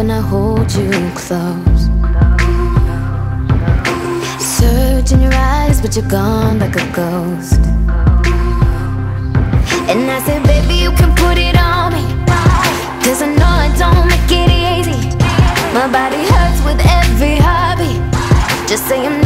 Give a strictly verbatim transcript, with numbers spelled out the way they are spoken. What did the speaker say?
when I hold you close. Search in your eyes, but you're gone like a ghost. And I said, baby, you can put it on me, 'cause I know I don't make it easy. My body hurts with every heartbeat. Just say I'm